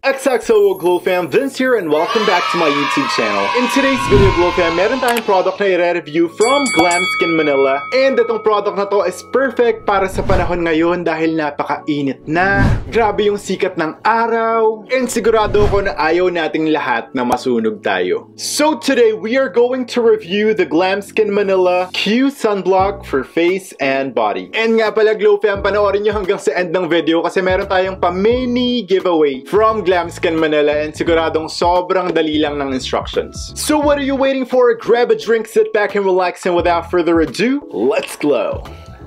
XXO Glow Fam, Vince here and welcome back to my YouTube channel. In today's video Glow Fam, meron tayong product na i-review from Glam Skin Manila. And itong product na to is perfect para sa panahon ngayon dahil napakainit na. Grabe yung sikat ng araw. And sigurado ko na ayaw nating lahat na masunog tayo. So today we are going to review the Glam Skin Manila Q Sunblock for face and body. And nga pala Glow Fam, panoorin nyo hanggang sa end ng video kasi meron tayong pa-mini giveaway from Glam Skin Manila and siguradong sobrang dali lang ng instructions. So what are you waiting for? Grab a drink, sit back and relax, and without further ado, let's glow!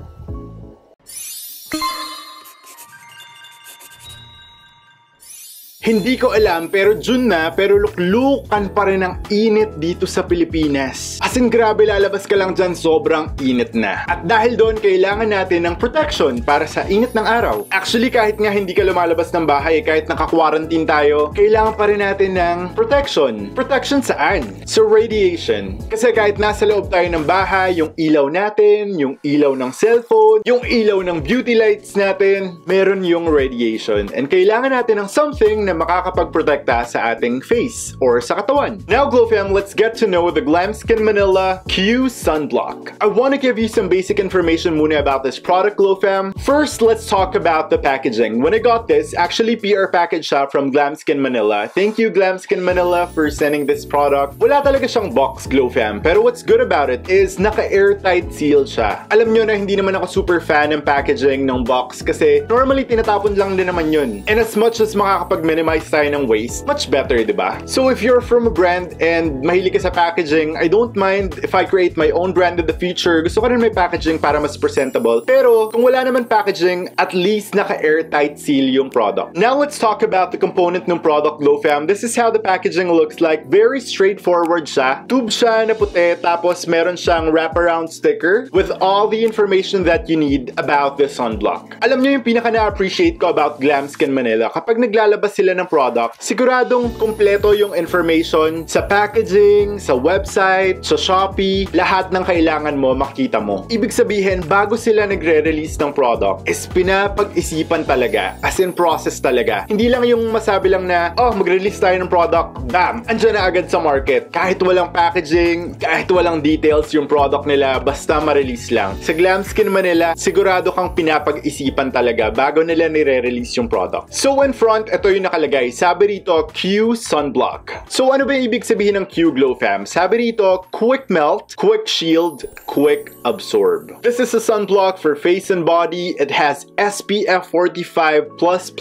Hindi ko alam pero June na pero luklukan pa rin ang init dito sa Pilipinas. As in grabe, lalabas ka lang dyan sobrang init na. At dahil doon kailangan natin ng protection para sa init ng araw. Actually kahit nga hindi ka lumalabas ng bahay, kahit naka-quarantine tayo, kailangan pa rin natin ng protection. Protection saan? So radiation. Kasi kahit nasa loob tayo ng bahay, yung ilaw natin, yung ilaw ng cellphone, yung ilaw ng beauty lights natin, meron yung radiation. And kailangan natin ng something na makakapagprotekta sa ating face or sa katawan. Now Glow Fam, let's get to know the Glam Skin Manila Q Sunblock. I want to give you some basic information muna about this product Glow Fam. First, let's talk about the packaging. When I got this, actually PR package siya from Glam Skin Manila. Thank you Glam Skin Manila for sending this product. Wala talaga siyang box Glow Fam, pero what's good about it is naka-airtight seal siya. Alam nyo na hindi naman ako super fan ng packaging ng box kasi normally tinatapon lang din naman yun. And as much as makakapag-minimize tayo ng waste, much better, diba? So if you're from a brand and mahilig ka sa packaging, I don't mind if I create my own brand in the future. Gusto ko rin may packaging para mas presentable. Pero kung wala naman packaging, at least naka-airtight seal yung product. Now let's talk about the component ng product Glow Fam. This is how the packaging looks like. Very straightforward siya. Tube siya na puti, tapos meron siyang wraparound sticker with all the information that you need about this sunblock. Alam nyo yung pinaka na-appreciate ko about Glam Skin Manila, kapag naglalabas sila ng product, siguradong kumpleto yung information sa packaging, sa website, sa Shopee, lahat ng kailangan mo makita mo. Ibig sabihin, bago sila nagre-release ng product, is pinapag-isipan talaga, as in process talaga. Hindi lang yung masabi lang na, oh, mag-release tayo ng product, bam, andyan na agad sa market. Kahit walang packaging, kahit walang details yung product nila, basta ma-release lang. Sa Glam Skin Manila, sigurado kang pinapag-isipan talaga bago nila nire-release yung product. So in front, ito yung nakalagay. Sabi rito, Q Sunblock. So ano ba yung ibig sabihin ng Q Glow Fam? Sabi rito, quick melt, quick shield, quick absorb. This is a sunblock for face and body. It has SPF 45+++.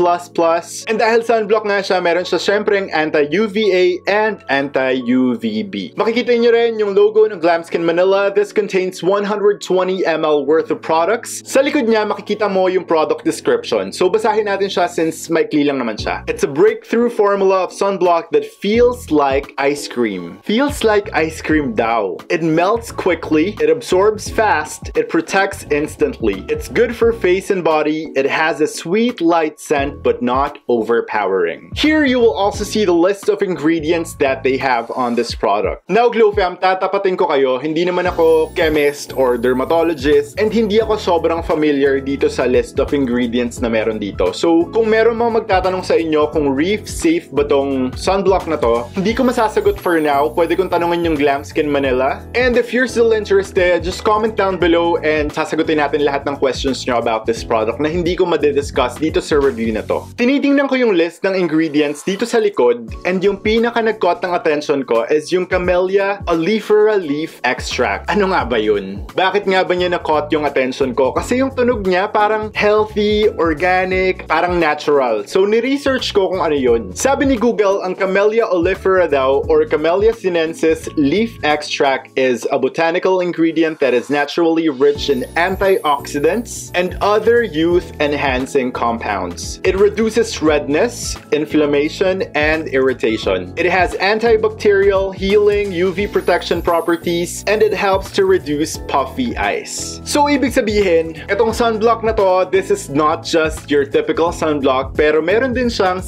And dahil sunblock nga siya, meron siya syempreng anti-UVA and anti-UVB. Makikita nyo rin yung logo ng Glam Skin Manila. This contains 120 ml worth of products. Sa likod niya, makikita mo yung product description. So basahin natin siya since maikli lang naman siya. It's a breakthrough formula of sunblock that feels like ice cream. Feels like ice cream daw. It melts quickly, it absorbs fast, it protects instantly. It's good for face and body. It has a sweet light scent but not overpowering. Here you will also see the list of ingredients that they have on this product. Now Glow Fam, tatapatin ko kayo, hindi naman ako chemist or dermatologist and hindi ako sobrang familiar dito sa list of ingredients na meron dito. So kung meron mga magtatanong sa inyo kung reef safe ba tong sunblock na to, hindi ko masasagot for now. Pwede kong tanungin yung Glam Skin Manila. And if you're still interested, just comment down below and sasagutin natin lahat ng questions nyo about this product na hindi ko madidiscuss dito sa review na to. Tinitingnan ko yung list ng ingredients dito sa likod and yung pinaka nag-caught ng attention ko is yung Camellia oleifera leaf extract. Ano nga ba yun? Bakit nga ba niya na-caught yung attention ko? Kasi yung tunog niya parang healthy, organic, parang natural. So ni-research ko kung ano yun. Sabi ni Google, ang Camellia oleifera daw or Camellia sinensis leaf extract is a botanical ingredient that is naturally rich in antioxidants and other youth-enhancing compounds. It reduces redness, inflammation, and irritation. It has antibacterial, healing, UV protection properties, and it helps to reduce puffy eyes. So ibig sabihin, itong sunblock na to, this is not just your typical sunblock, pero meron din siyang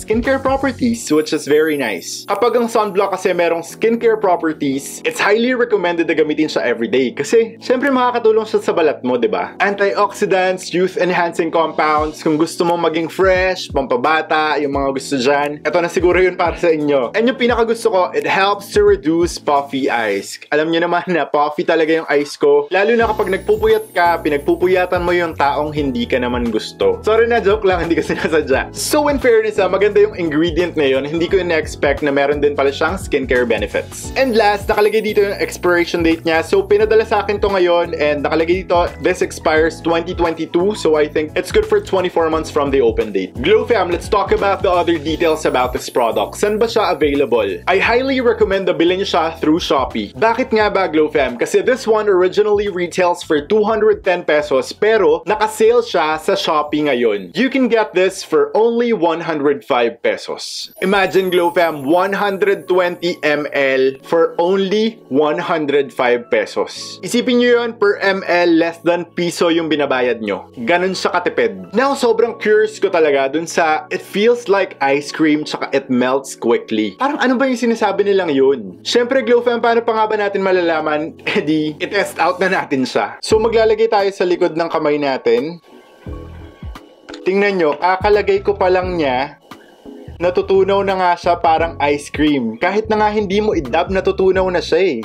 skincare properties, which is very nice. Kapag ang sunblock kasi merong skincare properties, it's highly recommended na gamitin siya everyday kasi syempre makakatulong siya sa balat mo, diba? Antioxidants, youth-enhancing compounds, kung gusto mong maging fresh, pampabata, yung mga gusto dyan, ito na siguro yun para sa inyo. And yung pinakagusto ko, it helps to reduce puffy eyes. Alam niyo naman na puffy talaga yung eyes ko, lalo na kapag nagpupuyat ka, pinagpupuyatan mo yung taong hindi ka naman gusto. Sorry na, joke lang, hindi ko sinasadya. So in fairness, maganda yung ingredient na yun, hindi ko na-expect na meron din pala siyang skincare benefits. And last, nakalagay dito yung expiration date niya. So pinadala sa akin to ngayon and nakalagay dito, this expires 2022. So I think it's good for 24 months from the open date. Glow fam, let's talk about the other details about this product. Saan ba siya available? I highly recommend na bilhin niyo siya through Shopee. Bakit nga ba, Glow fam? Kasi this one originally retails for 210 pesos pero naka-sale siya sa Shopee ngayon. You can get this for only 105 pesos. Imagine, Glow fam, 120 ml for only 105 pesos. Isipin nyo yun, per ml, less than piso yung binabayad nyo. Ganun siya katipid. Now, sobrang curious ko talaga dun sa it feels like ice cream tsaka it melts quickly. Parang ano ba yung sinasabi nilang yun? Syempre, Glow fam, paano pa nga ba natin malalaman? Edi, i-test out na natin siya. So, maglalagay tayo sa likod ng kamay natin. Tingnan nyo, kakalagay ko pa lang niya, natutunaw na nga siya parang ice cream. Kahit na nga hindi mo i-dab, natutunaw na siya eh.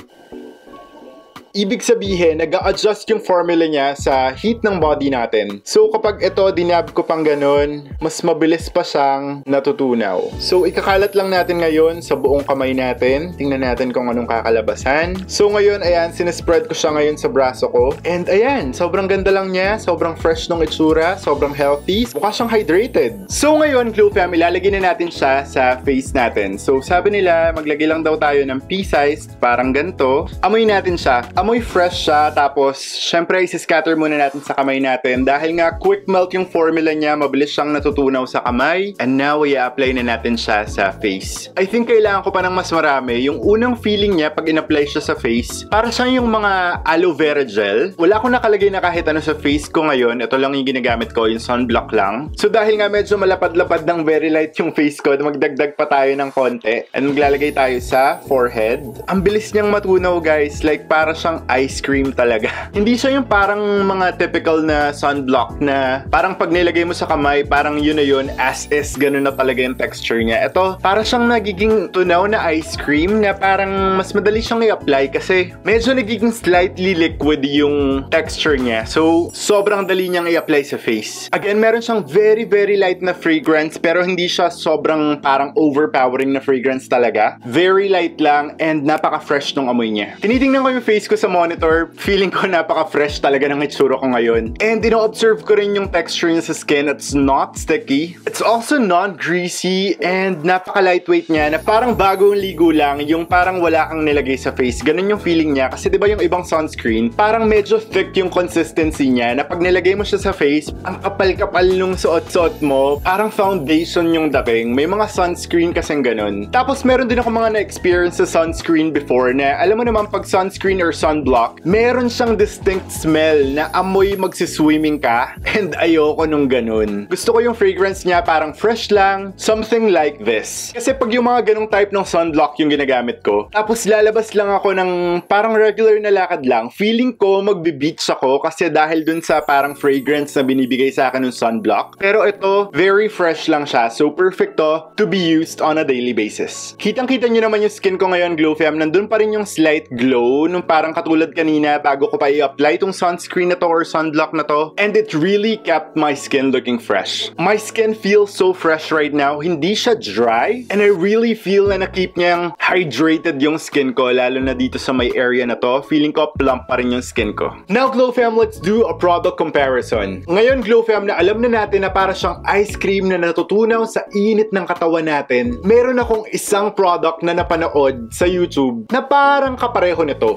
Ibig sabihin, nag-a-adjust yung formula niya sa heat ng body natin. So, kapag ito, dinab ko pang ganun, mas mabilis pa siyang natutunaw. So, ikakalat lang natin ngayon sa buong kamay natin. Tingnan natin kung anong kakalabasan. So, ngayon, ayan, sinespread ko siya ngayon sa braso ko. And ayan, sobrang ganda lang niya. Sobrang fresh ng itsura. Sobrang healthy. Mukha siyang hydrated. So, ngayon, Glow fam, ilalagay na natin siya sa face natin. So, sabi nila, maglagay lang daw tayo ng pea-sized, parang ganito. Amoy natin siya. Amoy fresh siya, tapos syempre isi-scatter muna natin sa kamay natin dahil nga quick melt yung formula niya, mabilis siyang natutunaw sa kamay. And now, i-apply na natin siya sa face. I think kailangan ko pa ng mas marami. Yung unang feeling niya pag in-apply siya sa face, para siyang yung mga aloe vera gel. Wala akong nakalagay na kahit ano sa face ko ngayon. Ito lang yung ginagamit ko, yung sunblock lang. So dahil nga medyo malapad-lapad ng very light yung face ko, magdagdag pa tayo ng konti. And maglalagay tayo sa forehead. Ang bilis niyang matunaw, guys. Like para siyang ice cream talaga. Hindi siya yung parang mga typical na sunblock na parang pag nilagay mo sa kamay, parang yun na yun, as is, ganun na talaga yung texture niya. Ito, para siyang nagiging tunaw na ice cream na parang mas madali siyang i-apply kasi medyo nagiging slightly liquid yung texture niya. So, sobrang dali niyang i-apply sa face. Again, meron siyang very, very light na fragrance pero hindi siya sobrang parang overpowering na fragrance talaga. Very light lang and napaka-fresh nung amoy niya. Tinitingnan ko yung face ko sa monitor, feeling ko napaka-fresh talaga ng itsura ko ngayon. And ino-observe ko rin yung texture niya sa skin. It's not sticky. It's also non-greasy and napaka-lightweight niya na parang bagong ligo lang, yung parang wala kang nilagay sa face. Ganun yung feeling niya. Kasi diba yung ibang sunscreen, parang medyo thick yung consistency niya na pag nilagay mo siya sa face, ang kapal-kapal nung suot-suot mo, parang foundation yung dating. May mga sunscreen kasing ganun. Tapos meron din ako mga na-experience sa sunscreen before na alam mo naman pag sunscreen or sunblock, meron siyang distinct smell na amoy magsiswimming ka and ayoko nung ganun. Gusto ko yung fragrance niya parang fresh lang, something like this. Kasi pag yung mga ganung type ng sunblock yung ginagamit ko, tapos lalabas lang ako ng parang regular na lakad lang, feeling ko magbe-beach ako kasi dahil dun sa parang fragrance na binibigay sa akin ng sunblock. Pero ito, very fresh lang siya. So perfect to be used on a daily basis. Kitang-kita nyo naman yung skin ko ngayon, Glow fam. Nandun pa rin yung slight glow nung parang katulad kanina bago ko pa i-apply itong sunscreen na to or sunblock na to. And it really kept my skin looking fresh. My skin feels so fresh right now. Hindi siya dry. And I really feel na na-keep niyang hydrated yung skin ko, lalo na dito sa may area na to. Feeling ko plump pa rin yung skin ko. Now, Glow fam, let's do a product comparison. Ngayon, Glow fam, na alam na natin na para siyang ice cream na natutunaw sa init ng katawan natin, meron akong isang product na napanood sa YouTube na parang kapareho nito. Actually,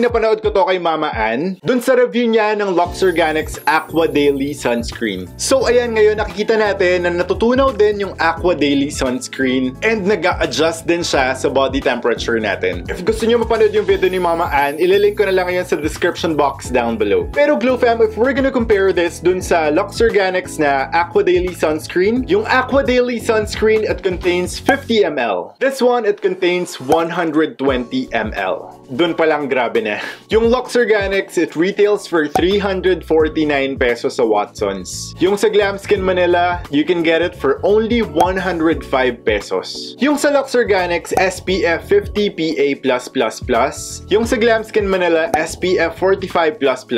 Actually, napanood ko to kay Mama Ann dun sa review niya ng Lux Organics Aqua Daily Sunscreen. So ayan, ngayon nakikita natin na natutunaw din yung Aqua Daily Sunscreen and nag-a-adjust din siya sa body temperature natin. If gusto niyo mapanood yung video ni Mama Ann, ililink ko na lang ngayon sa description box down below. Pero Glow Fam, if we're gonna compare this dun sa Lux Organics na Aqua Daily Sunscreen, yung Aqua Daily Sunscreen, it contains 50 ml. This one, it contains 120 ml. Dun pa lang grabe na. Yung Lux Organics, it retails for 349 pesos sa Watsons. Yung sa Glam Skin Manila, you can get it for only 105 pesos. Yung sa Lux Organics, SPF 50 PA+++. Yung sa Glam Skin Manila, SPF 45+++.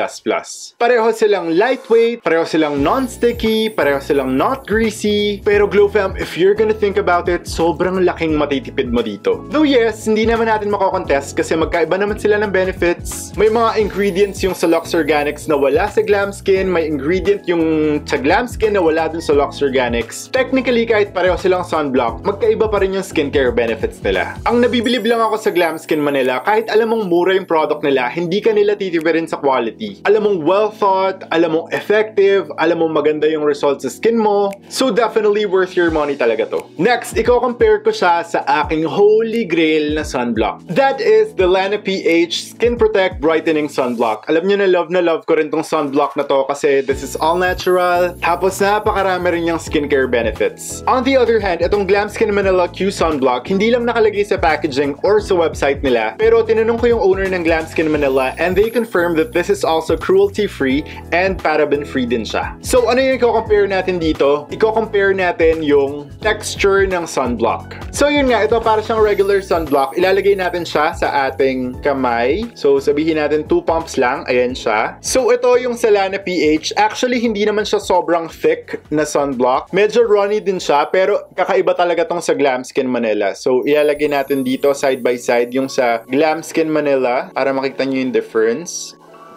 Pareho silang lightweight, pareho silang non-sticky, pareho silang not greasy. Pero Glow Fam, if you're gonna think about it, sobrang laking matitipid mo dito. Though yes, hindi naman natin mako-contest kasi magkaiba naman sila ng benefits. May mga ingredients yung sa Lux Organics na wala sa Glam Skin, may ingredient yung sa Glam Skin na wala dun sa Lux Organics. Technically, kahit pareho silang sunblock, magkaiba pa rin yung skincare benefits nila. Ang nabibilib lang ako sa Glam Skin Manila, kahit alam mong mura yung product nila, hindi ka nila titibirin sa quality. Alam mong well thought, alam mong effective, alam mong maganda yung results sa skin mo. So definitely worth your money talaga to. Next, i-compare ko siya sa aking holy grail na sunblock. That is the Lana PH Skin Protect Brightening Sunblock. Alam nyo na love ko rin tong sunblock na to kasi this is all natural. Tapos napakarami rin yung skincare benefits. On the other hand, itong Glam Skin Manila Q Sunblock, hindi lang nakalagay sa packaging or sa website nila. Pero tinanong ko yung owner ng Glam Skin Manila and they confirmed that this is also cruelty-free and paraben-free din siya. So ano yung i-compare natin dito? I-compare natin yung texture ng sunblock. So yun nga, ito para siyang regular sunblock. Ilalagay natin siya sa ating kamay. So sabihin natin 2 pumps lang. Ayan siya. So ito yung sa Lana PH. Actually, hindi naman siya sobrang thick na sunblock. Medyo runny din siya, pero kakaiba talaga tong sa Glam Skin Manila. So ilalagay natin dito side by side yung sa Glam Skin Manila para makita nyo yung difference.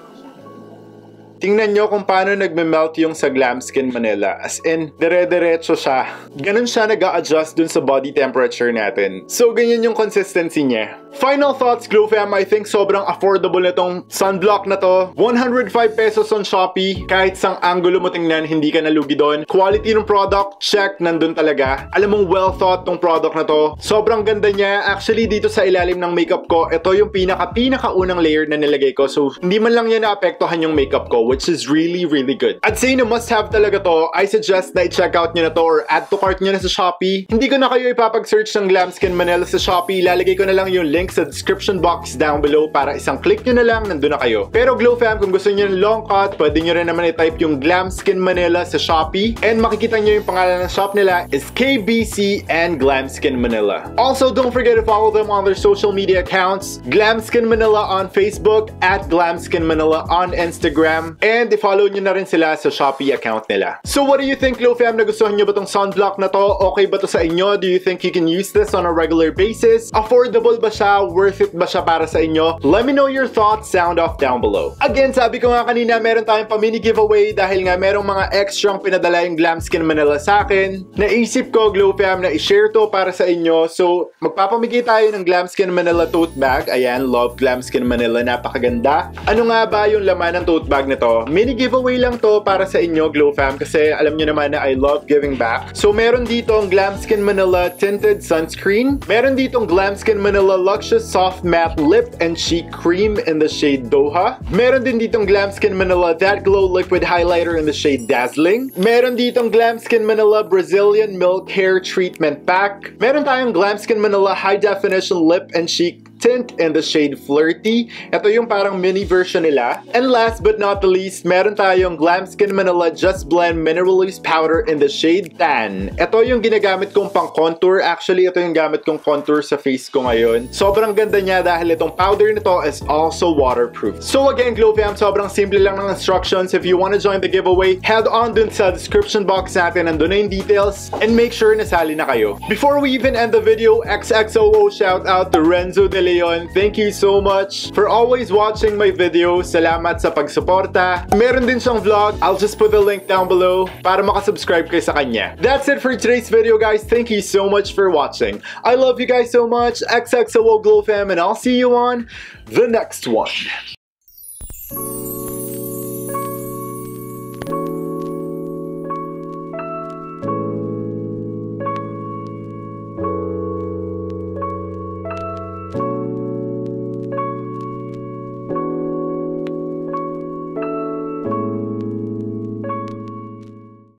Tingnan nyo kung paano nagme-melt yung sa Glam Skin Manila. As in, dire-diretso siya. Ganun siya nag-a-adjust dun sa body temperature natin. So, ganyan yung consistency niya. Final thoughts, Glow Fam, I think sobrang affordable na tong sunblock na to. 105 pesos on Shopee. Kahit sang angulo mo tingnan, hindi ka nalugi doon. Quality ng product, check, nandun talaga. Alam mong well thought tong product na to. Sobrang ganda niya. Actually, dito sa ilalim ng makeup ko, ito yung pinaka-unang layer na nilagay ko. So, hindi man lang yan naapektuhan yung makeup ko, which is really good. I'd say na must have talaga to. I suggest na i-check out nyo na to or add to cart nyo na sa Shopee. Hindi ko na kayo ipapag-search ng Glam Skin Manila sa Shopee. Lalagay ko na lang yung link sa description box down below para isang click nyo na lang, nandun na kayo. Pero Glow Fam, kung gusto nyo ng long cut, pwede nyo rin naman i-type yung Glam Skin Manila sa Shopee. And makikita nyo yung pangalan ng shop nila is KBC and Glam Skin Manila. Also, don't forget to follow them on their social media accounts. Glam Skin Manila on Facebook, at Glam Skin Manila on Instagram, and i-follow nyo na rin sila sa Shopee account nila. So what do you think, Glow Fam? Nagustuhan nyo ba tong sunblock na to? Okay ba to sa inyo? Do you think you can use this on a regular basis? Affordable ba siya? Worth it ba siya para sa inyo? Let me know your thoughts, sound off down below. Again, sabi ko nga kanina, meron tayong pa-mini giveaway dahil nga merong mga extrang pinadala yung Glam Skin Manila sa akin. Naisip ko, Glow Fam, na i-share to para sa inyo. So, magpapamigay tayo ng Glam Skin Manila tote bag. Ayan, love Glam Skin Manila, napakaganda. Ano nga ba yung laman ng tote bag na to? Mini giveaway lang to para sa inyo, Glow Fam, kasi alam nyo naman na I love giving back. So, meron dito ang Glam Skin Manila Tinted Sunscreen. Meron dito ang Glam Skin Manila Luxurious Soft Matte Lip and Cheek Cream in the shade Doha. Meron din ditong Glam Skin Manila That Glow Liquid Highlighter in the shade Dazzling. Meron ditong Glam Skin Manila Brazilian Milk Hair Treatment Pack. Meron tayong Glam Skin Manila High Definition Lip and Cheek Tint in the shade Flirty. Ito yung parang mini version nila. And last but not the least, meron tayong Glam Skin Manila Just Blend Mineral Loose Powder in the shade Tan. Ito yung ginagamit kong pang contour. Actually, ito yung gamit kong contour sa face ko ngayon. Sobrang ganda niya dahil itong powder nito is also waterproof. So again, Glow Fam, sobrang simple lang ng instructions. If you want to join the giveaway, head on dun sa description box natin. Nandun na yung details and make sure nasali na kayo. Before we even end the video, XXOO shout out to Renzo De Leon. Thank you so much for always watching my videos. Salamat sa pagsuporta. Meron din siyang vlog. I'll just put the link down below para makasubscribe kayo sa kanya. That's it for today's video, guys. Thank you so much for watching. I love you guys so much. XXOGlow fam, and I'll see you on the next one.